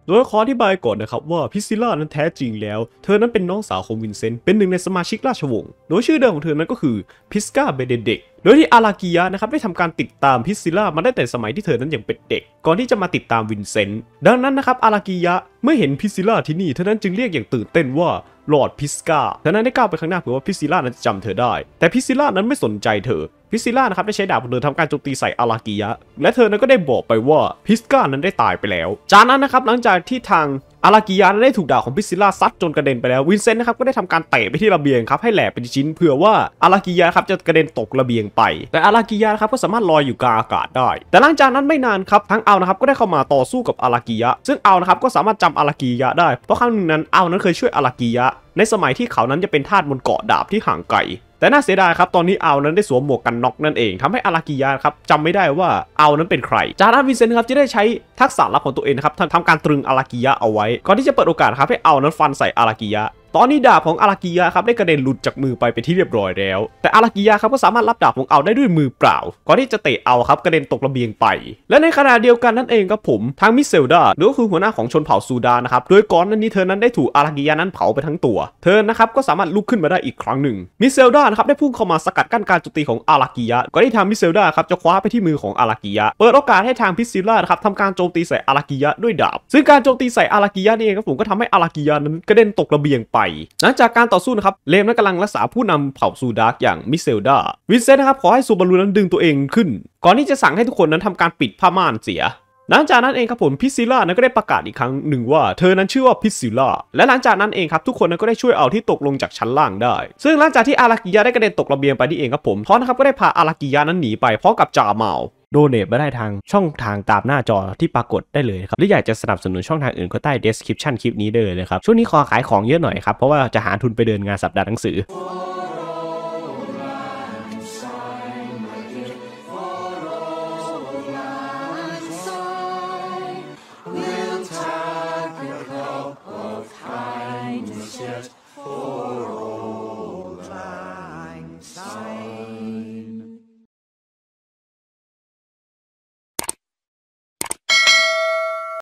โดยขออธิบายก่อนนะครับว่าพิซซิล่านั้นแท้จริงแล้วเธอนั้นเป็นน้องสาวของวินเซนต์เป็นหนึ่งในสมาชิกราชวงศ์โดยชื่อเดิมของเธอนั้นก็คือพิสกาเบเดเด็กโดยที่อารากิยะนะครับได้ทำการติดตามพิซซิล่ามาได้แต่สมัยที่เธอนั้นยังเป็นเด็กก่อนที่จะมาติดตามวินเซนต์ดังนั้นนะครับอารากิยะเมื่อเห็นพิซซิล่าที่นี่เธอนั้นจึงเรียกอย่างตื่นเต้นว่าลอร์ดพิสกาเธอนั้นได้ก้าวไปข้างหน้าเพื่อว่าพิซซิล่านั้นจะจำเธอได้แต่พิซซิล่านั้นไม่สนใจเธอพิซซิล่านะครับได้ใช้ดาบของเธอทำการโจมตีใส่อารากิยะและเธอนั้นก็ได้บอกไปว่าพิสกานั้นได้ตายไปแล้วจากนั้นนะครับหลังจากที่ทางอารากิยะได้ถูกดาบของพิซซิล่าซัดจนกระเด็นไปแล้ววินเซนต์นะครับก็ได้ทำการเตะไปที่ระเบียงครับให้แหลกเป็นชิ้นเพื่อว่าอารากิยะครับจะกระเด็นตกระเบียงไปแต่อารากิยะครับก็สามารถลอยอยู่กลางอากาศได้แต่หลังจากนั้นไม่นานครับทั้งเอานะครับก็ได้เข้ามาต่อสู้กับอารากิยะซึ่งเอานะครับก็สามารถจำอารากิยะได้เพราะครั้งหนึ่งนั้นเอานั้นเคยช่วยอารากิยะในสมัยที่เขานั้นจะเป็นทาสบนเกาะดาบที่ห่างไกลแต่น่าเสียดายครับตอนนี้เอานั้นได้สวมหมวกกันน็อกนั่นเองทำให้อารากิยะครับจำไม่ได้ว่าเอานั้นเป็นใครจากนั้นวินเซนต์ครับจะได้ใช้ทักษะลับของตัวเองนะครับทำการตรึงอารากิยะเอาไว้ก่อนที่จะเปิดโอกาสครับให้เอานั้นฟันใส่อารากิยะตอนนี้ดาบของอารากิยะครับได้กระเด็นหลุดจากมือไปเป็นที่เรียบร้อยแล้วแต่อารากิยะครับก็สามารถรับดาบของเอาได้ด้วยมือเปล่าก่อนที่จะเตะเอาครับกระเด็นตกระเบียงไปและในขณะเดียวกันนั่นเองครับผมทางมิเซลดาหรือก็คือหัวหน้าของชนเผ่าซูดานนะครับโดยก่อนหน้านี้เธอนั้นได้ถูกอารากิยะนั้นเผาไปทั้งตัวเธอนะครับก็สามารถลุกขึ้นมาได้อีกครั้งหนึ่งมิเซลดานะครับได้พุ่งเข้ามาสกัดกั้นการโจมตีของอารากิยะก่อนที่ทางมิเซลดาครับจะคว้าไปที่มือของอารากิยะเปิดโอกาสให้ทางพิซซิล่าครับทำการโจมตีใส่อารากิยะด้วยดาบซึ่งการโจมตีใส่อารากิยะนี่เองครับผมก็ทำให้อารากิยะนั้นกระเด็นตกระเบียงไปหลังจากการต่อสู้นะครับเลมนั้นกำลังรักษาผู้นำเผ่าซูดาร์กอย่างมิเซลดาวินเซนต์นะครับขอให้ซูบารุนั้นดึงตัวเองขึ้นก่อนที่จะสั่งให้ทุกคนนั้นทำการปิดผ้าม่านเสียหลังจากนั้นเองครับผมพิซซิล่านั้นก็ได้ประกาศอีกครั้งหนึ่งว่าเธอนั้นชื่อว่าพิซซิล่าและหลังจากนั้นเองครับทุกคนนั้นก็ได้ช่วยเอาที่ตกลงจากชั้นล่างได้ซึ่งหลังจากที่อารากิยะได้กระเด็นตกระเบียงไปนี่เองครับผมทอนนะครับก็ได้พาอารากิยะนั้นหนีไปพร้อมกับจาเมาโดเนทมาได้ทางช่องทางตามหน้าจอที่ปรากฏได้เลยครับหรืออยากจะสนับสนุนช่องทางอื่นก็ใต้ description คลิปนี้ได้เลยครับช่วงนี้ขอขายของเยอะหน่อยครับเพราะว่าจะหาทุนไปเดินงานสัปดาห์หนังสือ